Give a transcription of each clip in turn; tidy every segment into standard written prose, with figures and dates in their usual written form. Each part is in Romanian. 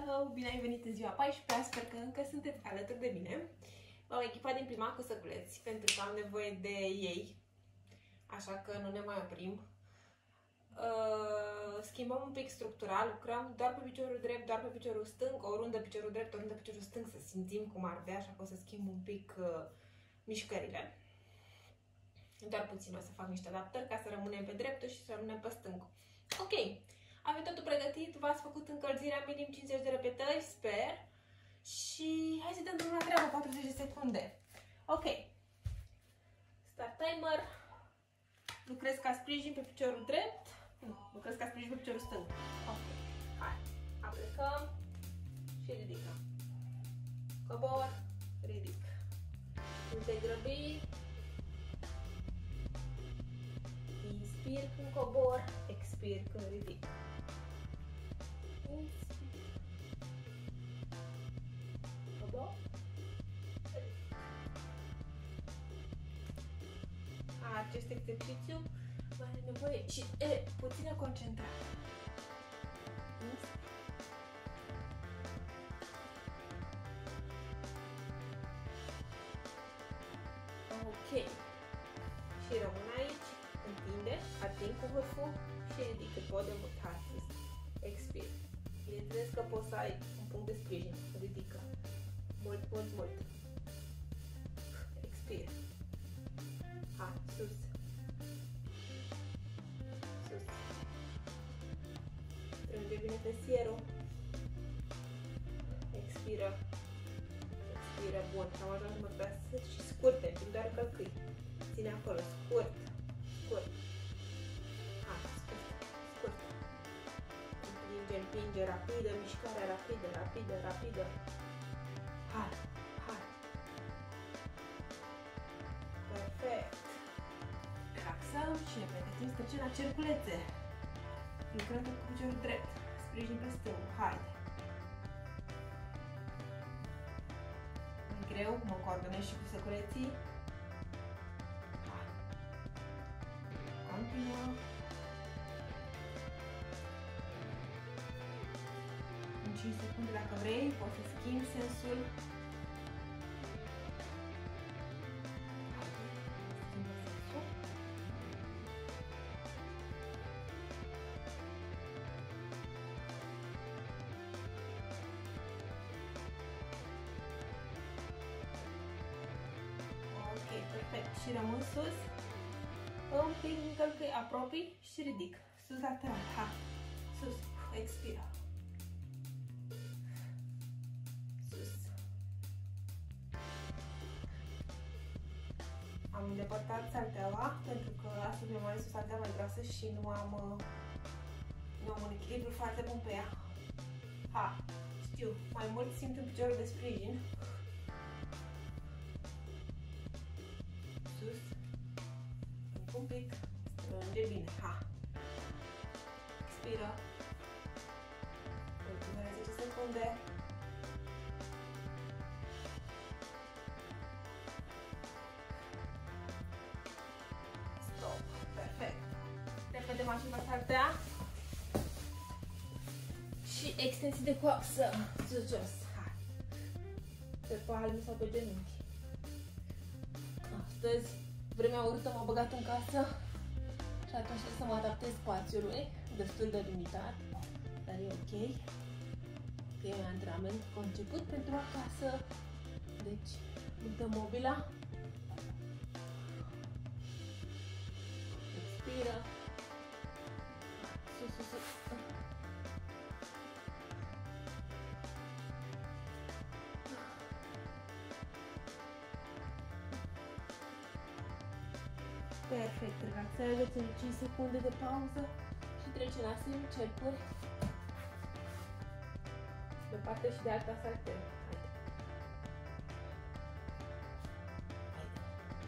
Hello! Bine ai venit în ziua 14-a, sper că încă sunteți alături de mine. M-am echipat din prima cu săculeți, pentru că am nevoie de ei, așa că nu ne mai oprim. Schimbăm un pic structura, lucrăm doar pe piciorul drept, doar pe piciorul stâng, o rundă piciorul drept, o rundă piciorul stâng, să simțim cum arde, așa că o să schimb un pic mișcările. Doar puțin o să fac niște adaptări ca să rămânem pe dreptul și să rămânem pe stângul. Ok, aveți totul pregătit, v-ați făcut încălzirea minim 50 de repetări, sper. Și hai să dăm drumul la treabă, 40 de secunde. Ok, start timer. Lucrez ca sprijin pe piciorul drept. Nu, lucrez ca sprijin pe piciorul stâng. Ok, hai, aplicăm și ridicăm. Cobor, ridic. Nu te grăbi. Inspir când cobor, expir când ridic. Inspir. Cobor. Ridic. Acest exercițiu mai are nevoie și de puțină concentrare. Inspir. Ok. Și rămân aici. Întinde, ating cu vârful și ridic cât pot de mult. Hai, sus. Expir. Bineînțeles că poți să ai un punct de sprijin. Ridică. Mult, mult, mult. Expir. Hai, sus. Sus. Strânge bine pesierul. Expiră. Expiră. Bun. Am ajuns să mă trasez și scurte. Doar călcâi. Ține acolo. Scurt. Scurt. Hai, scurt, scurt. Împinge, rapidă, mișcare rapidă, rapidă, rapidă. Hai, hai. Perfect. Relaxăm și ne pregătim să trecem la cerculețe. Lucrăm cu piciorul drept. Sprijin pe stâng. Haide. E greu, mă coordonez și cu săculeții. Continuă. În 5 secunde, dacă vrei, poți să schimbi sensul. Schimbă sensul. Ok, perfect. Și rămân sus. Un pic încălcăi, apropii și ridic. Sus lateral, ha. Sus, expiră. Sus. Am îndepărtat salteaua pentru că astăzi mi-am ales o saltea mai grasă și nu am un echilibru foarte bun pe ea. Ha, știu, mai mult simt în piciorul de sprijin. Sus. Un pic, strânge bine, ha. Expiră. Ultimele 10 secunde. Stop. Perfect. Repede mașina saltea. Și extensii de coapsă. Sus, jos. Hai. Pe palme sau pe genunchi. Astăzi vremea urâtă m-a băgat în casă și atunci trebuie să mă adaptez spațiului, destul de limitat, dar e ok, că e un antrenament conceput pentru acasă, deci dăm mobila, expiră, sus, sus, sus. Perfect, relaxează-ți în 5 secunde de pauză și trece la semicercuri de partea și de alta saltăm. Haide. Haide.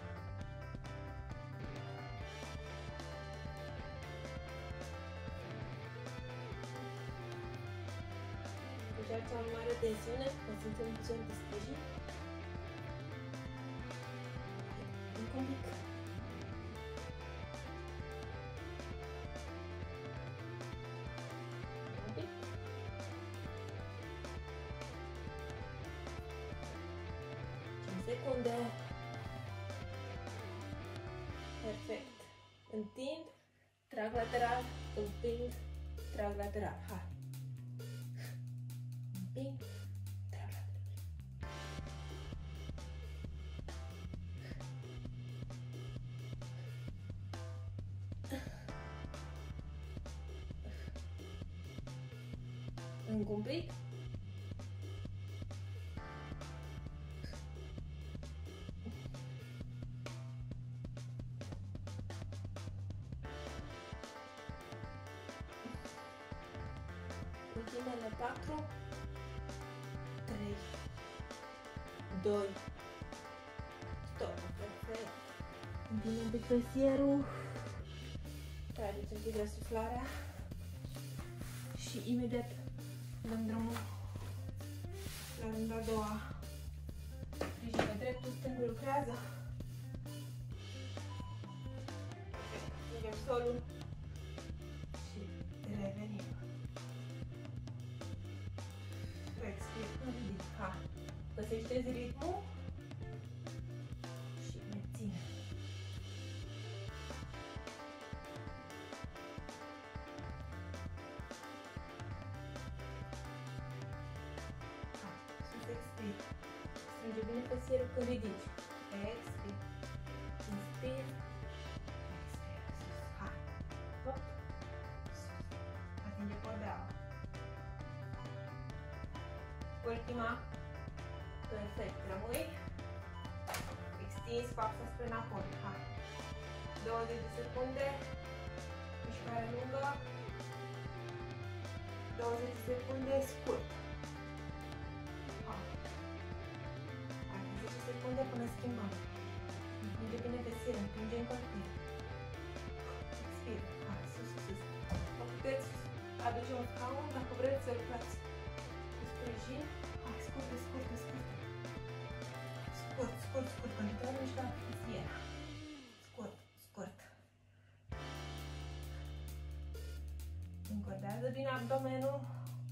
Deja cea mai mare tensiune, o simțim în picior de sprijin. Încă un pic. secunde. Perfect. Întind, trag lateral, împing, trag lateral. Hai. Împing, trag lateral. Încă un pic. Ultimele 4, 3, 2, stop. Perfect. Întindem un pic presierul. Trageți un pic răsuflarea. Și imediat dăm drumul la runda a doua. Sprijină dreptul, stângul lucrează. Perfect. Mergem solul și revenim. Expir, ridic. Ha. Găsește-ți ritmul și menține. Ha. Sus, expir. Strânge bine fesierul când ridici. Expir. Inspir. Expir. Sus. Ha. Hop. Sus. Atinge cordeaua. Ultima. Perfect. Rămâi. Extins fața spre înapoi. Hai. 20 de secunde. Mișcare lungă. 20 de secunde scurt. Hai. 10 secunde până schimbăm. Împinge bine fesierul. Împinge în corpul. Expir. Hai. Sus, sus, sus. O puteți aduce un scaun dacă vreți să lucrați. Sprijin. Hai, scurt, scurt, scurt. Scurt, scurt, scurt. Concentrare mișcarea pe fisiera. Scurt, scurt. Încordează bine abdomenul.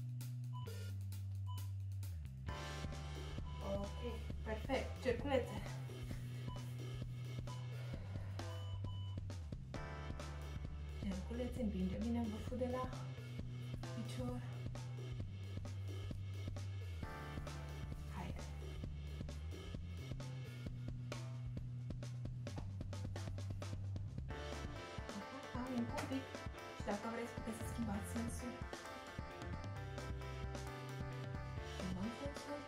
Ok, perfect. Cerculețe. Cerculețe, împinge bine vârful de la picior. Și dacă vreți, puteți să schimbați sensul. Schimbăm sensul.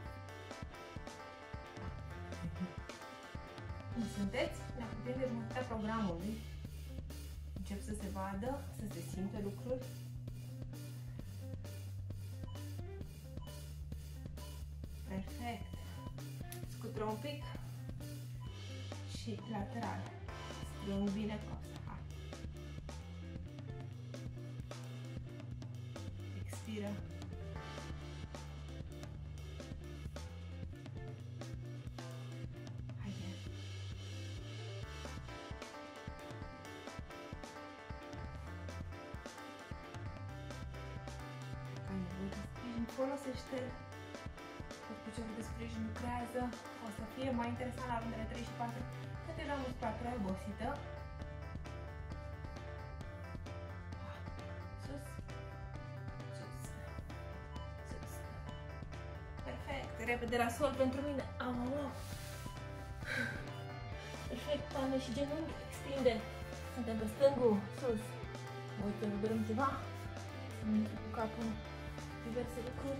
Cum sunteți? Ne apropiem de jumătatea programului. Încep să se vadă, să se simtă lucruri. Perfect. Scutură un pic. Și lateral. Strâng bine coasa. Expiră. Haide. Ai nevoie de sprijin, folosește. Piciorul de sprijin lucrează. O să fie mai interesant la rundele 3 și 4, că deja musculatura e obosită. Repede la sol pentru mine. Au. Perfect, palme și genunchi. Extinde. Suntem pe stângul, sus. Mă uit că nu dorăm ceva. Să-mi intru cu capul în diverse lucruri.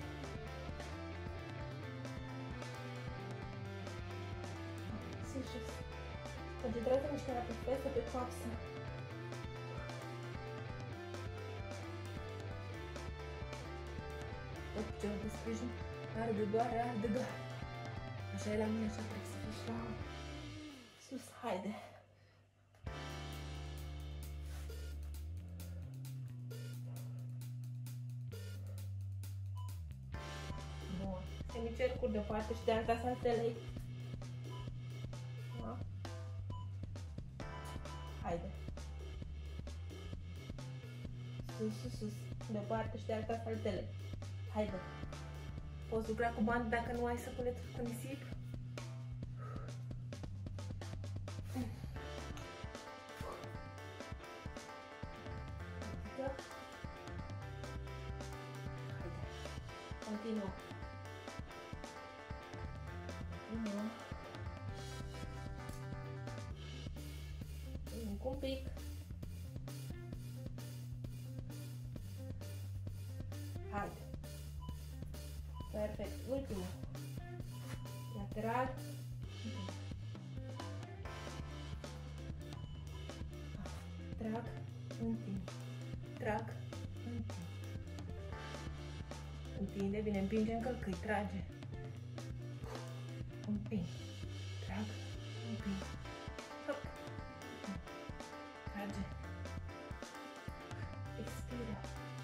Sus, sus. Concentrează mișcarea pe fesă, pe coapsă. Tot piciorul de sprijin. Arde doar, arde doar. Așa e la mine, așa trebuie să fii și la sus. Haide. Bun. Semicercuri de o parte și de alta saltelei. Da? Haide. Sus, sus, sus. De o parte și de alta saltelei. Haide. Poți lucra cu bani dacă nu ai săculețuri cu nisip. Continuă. Continuă. Încă un pic. Haide. Perfect. Ultimul. Lateral. Trag, întind. Trag, întind. Întinde, bine, împinge în călcâi, trage. Împing. Trag, împing. Hop. Trage. Expiră.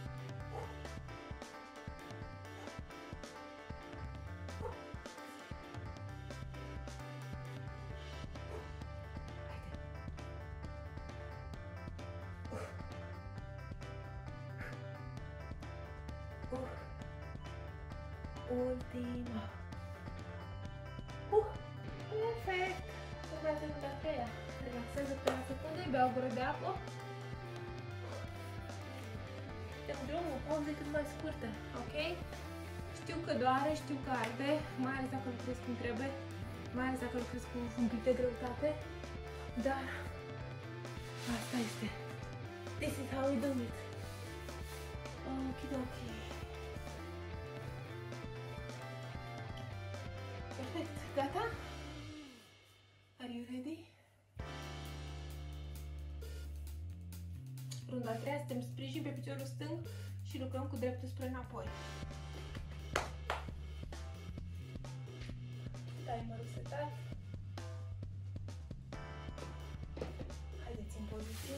Ultima. Perfect. Urmează runda a treia. Relaxează pe la secundă, bea o gură de apă. Dăm drumul, pauze cât mai scurte, ok? Știu că doare, știu că arde, mai ales dacă lucrez cum trebuie, mai ales dacă lucrez cu un pic de greutate, dar asta este. This is how we do it. Okidoki. Perfect, gata? Are you ready? Runda a treia, suntem sprijin pe piciorul stâng și lucrăm cu dreptul spre înapoi. Timerul setat. Haideți în poziție.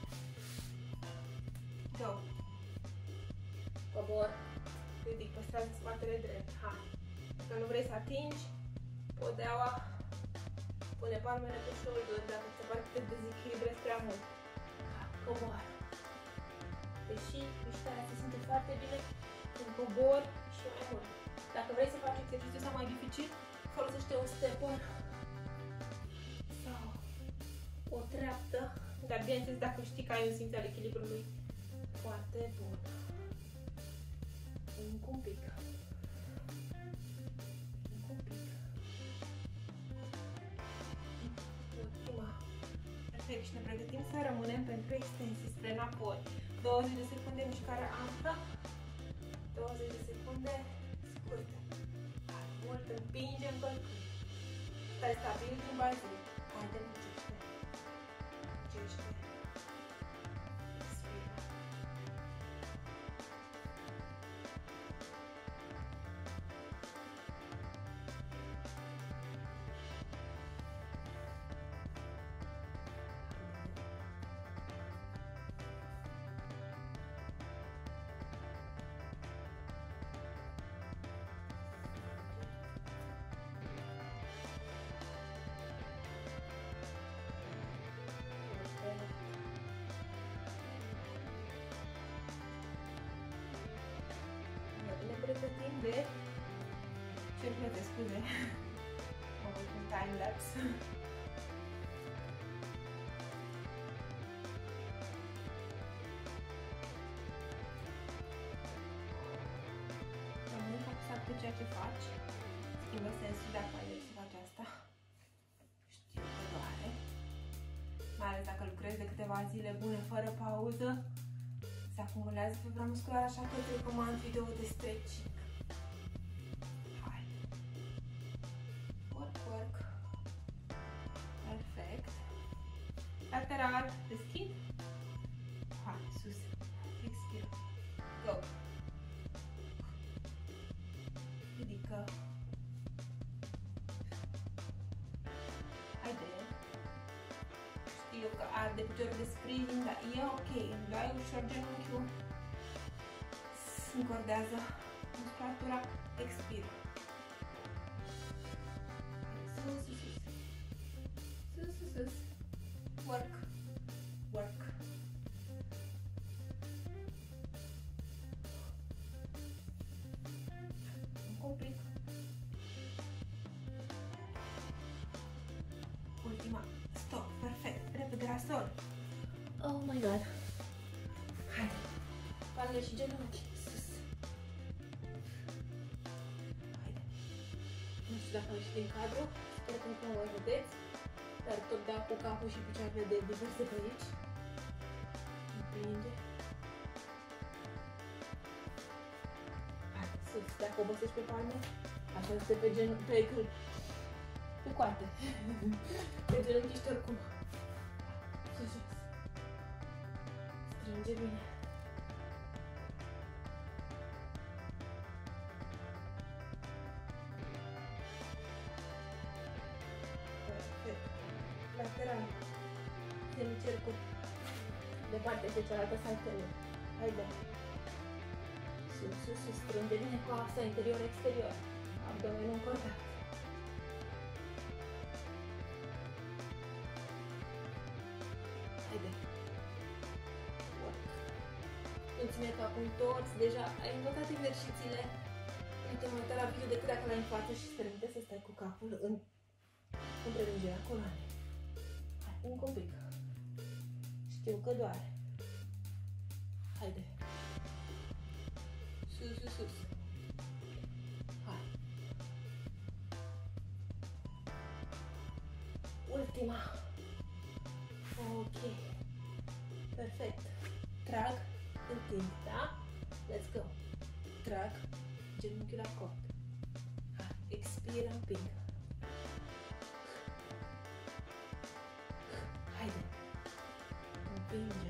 Go. Cobor. Ridic, păstrează spatele drept. Hai. Dacă nu vrei să atingi podeaua, pune palmele pe shoulder, dacă ți se pare că te dezechilibrezi prea mult. Coboară. Deși mișcarea se simte foarte bine, când cobor și mai mult. Dacă vrei să faci exercițiul ăsta mai dificil, folosește un stepper sau o treaptă, dar bineînțeles dacă știi că ai un simț al echilibrului foarte bun. Încă un pic. Perfect, și ne pregătim să rămânem pentru extensii spre înapoi. 20 de secunde mișcare amplă, 20 de secunde scurte. Mult împingem călcâi. Stai stabil din bazin. Haide, muncește. Muncește. Expiră. Pregătim de circule, scuze, am avut un time-lapse. Rămâi focusat pe ceea ce faci, schimbă sensul dacă ai să faci asta. Știu că doare, mai ales dacă lucrezi de câteva zile bune fără pauză, se acumulează fibra musculară, așa că îți recomand video de stretching. Hai. Work, work. Perfect. Lateral, deschid. Hai, sus. Expiră. Go. Ridică. Haide. Știu că arde piciorul de sprijin, dar e ok. Îmi dai ușor genunchiul. Încordează musculatura. Expiră. Sus, sus, sus. Sus, sus, sus. Work. Work. Un pic. Ultima. Stop. Perfect. Repede la sol. Oh my god. Haide. Palme și genunchi. Sus. dacă am ieșit din cadru. Sper că încă mă vedeți. Dar tot dau cu capul și picioarele de diverse pe aici. Împinge. Hai, sus. Dacă obosești pe palme, așa este pe genul, pe coate. Pe genunchi oricum. Sus, jos. Strânge bine. Lateral, semicercul, de partea de cealaltă saltele. Haide. Sus, sus, sus, strânge bine coaxa interior-exterior. Abdomenul în contact. Haide. Nu-ți capul întors, deja ai învățat exercițiile. Nu te mai uita la video decât dacă l-ai în față și sperăm să stai cu capul în prelungirea coloanei. Hai, încă un pic. Știu că doare. Haide. Sus, sus, sus. Hai. Ultima. Ok. Perfect. Trag, întind, da? Let's go. Trag, genunchiul la cort. Hai, expiră, împing. Haide. Împinge.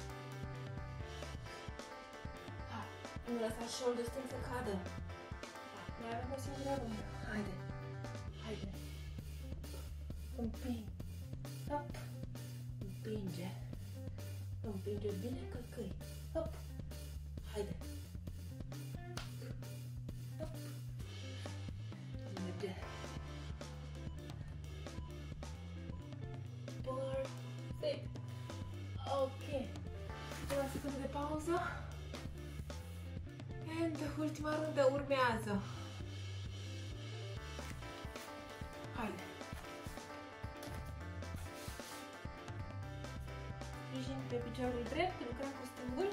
Hai. Nu lăsa shoulder stâng să cadă. Hai. Mai avem o singură rundă. Haide. Haide. Împing. Hop. Împinge. Împinge bine călcâi. Hop. Haide. Hop. Merge. Perfect. Ok. Câteva secunde de pauză. And ultima rundă urmează. Haide. Sprijin pe piciorul drept, lucrăm cu stângul.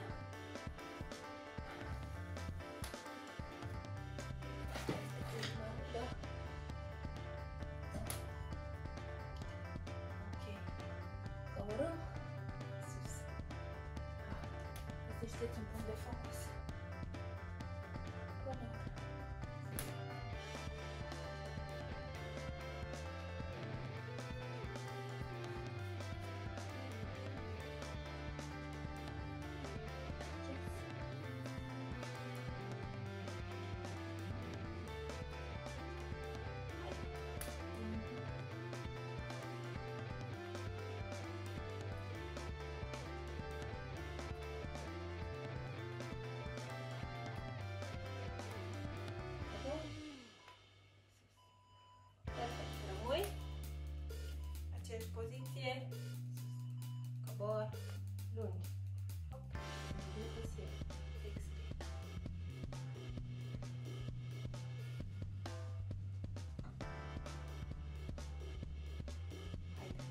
Ok. Coborâm. Sus. Găsește-ți un punct de focus. Cobor. Poziție, cobor, lungi. Hop, poziție, expir. Haide.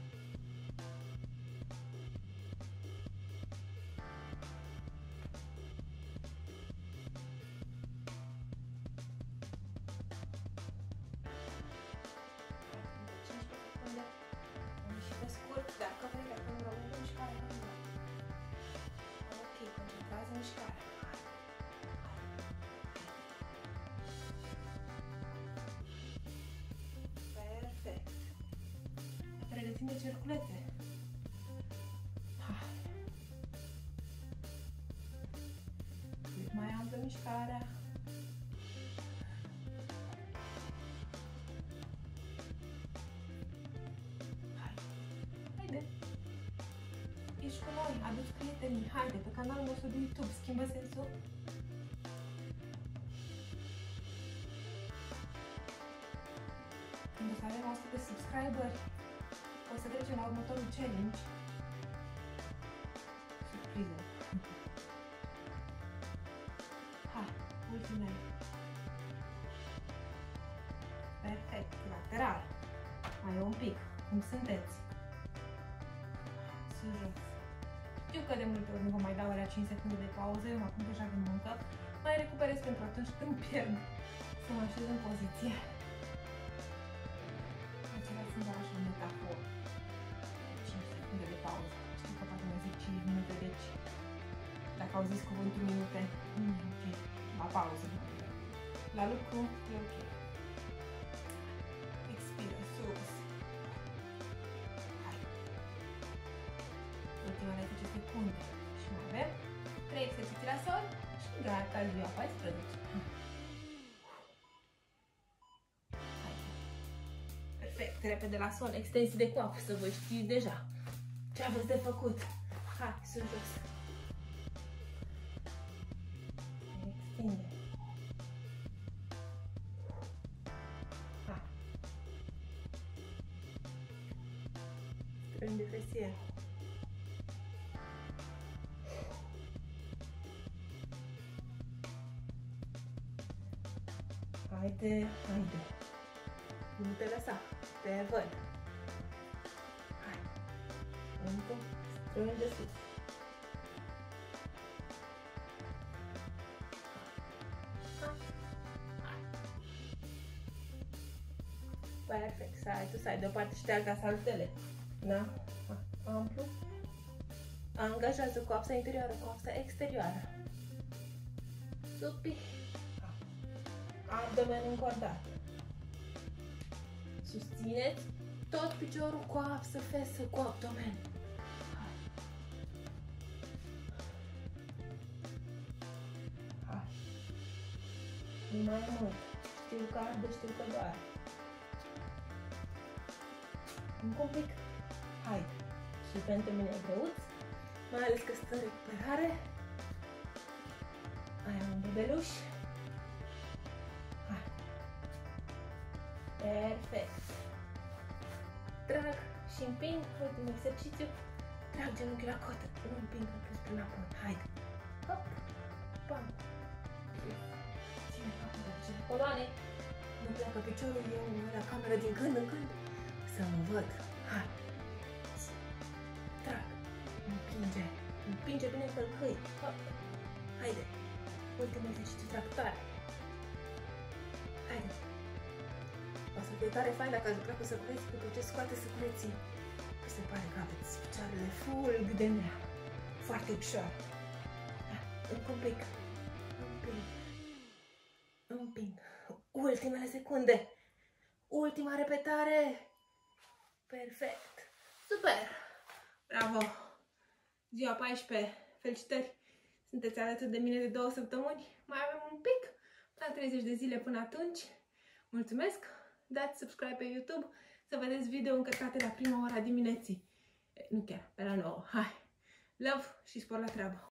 Dacă vrei, dacă nu rămâne mișcare, rămâne. Ok, concentrează mișcarea. Perfect. Pregătim de cerculețe. Hai. Cât mai amplă mișcarea. Ești cu noi, aduci prietenii, haide, pe canalul nostru de YouTube, schimbă sensul. Când o să avem 100 de subscriberi, o să trecem la următorul challenge. Surpriză. Hai, ultimele. Perfect, lateral. Mai e un pic, cum sunteți. Sus, jos. Știu că de multe ori nu vă mai dau alea 5 secunde de pauză, eu mă apuc deja de muncă. Mai recuperez pentru atunci când pierd să mă așez în poziție. sunt doar așa metaforă. 5 secunde de pauză. Știu că poate mai zic 5 minute, deci dacă auziți cuvântul minute, nu e ok. La pauză. La lucru e ok. Expiră sus. Hai. Ultimele 10 secunde. Și mai avem 3 exerciții la sol și gata, ziua 14. Perfect, repede la sol, extensii de coafă, să vă știți deja ce aveți de făcut. Hai, sus, jos. Extinde. Hai. Strâng de fesier. Haide, haide. Nu te lăsa. Te văd. Hai. Încă. Strâng de sus. Perfect. Să ai deoparte și de alta saltele. Da? Amplu. Angajează coapsa interioară, coapsa exterioară. Supi. Abdomen încordat. Susțineți tot piciorul coapsă, fesă cu abdomen. Hai. Hai. Mai mult. Știu că arde, știu că doare. Încă un pic. Hai. Și pentru mine e greuț, mai ales că stă în recuperare. Ai un bebeluș. Hai. Perfect. Trag și împing. Ultimul exercițiu. Trag genunchiul la cotă. Nu împing, îl pus până apoi. Haide. Hop. Pam. Ține capul de cele coloane. Nu pleacă piciorul, eu la cameră din când în când să mă văd. Hai. Trag. Împinge. Împinge bine călcâi. Hop. Haide. Ultimul exercițiu tractare. Haide. O să fie tare fain dacă ați lucrat cu săculeți, după ce scoate săculeții. Se pare că aveți picioarele fulg de mea. Foarte ușor. Încă un pic. Împing. Împing. Ultimele secunde. Ultima repetare. Perfect. Super. Bravo. Ziua 14. Felicitări. Sunteți alături de mine de 2 săptămâni. Mai avem un pic. La 30 de zile până atunci. Mulțumesc. Dați subscribe pe YouTube să vedeți video încărcate la prima ora dimineții. Nu chiar, pe la 9. Hai. Love și spor la treabă.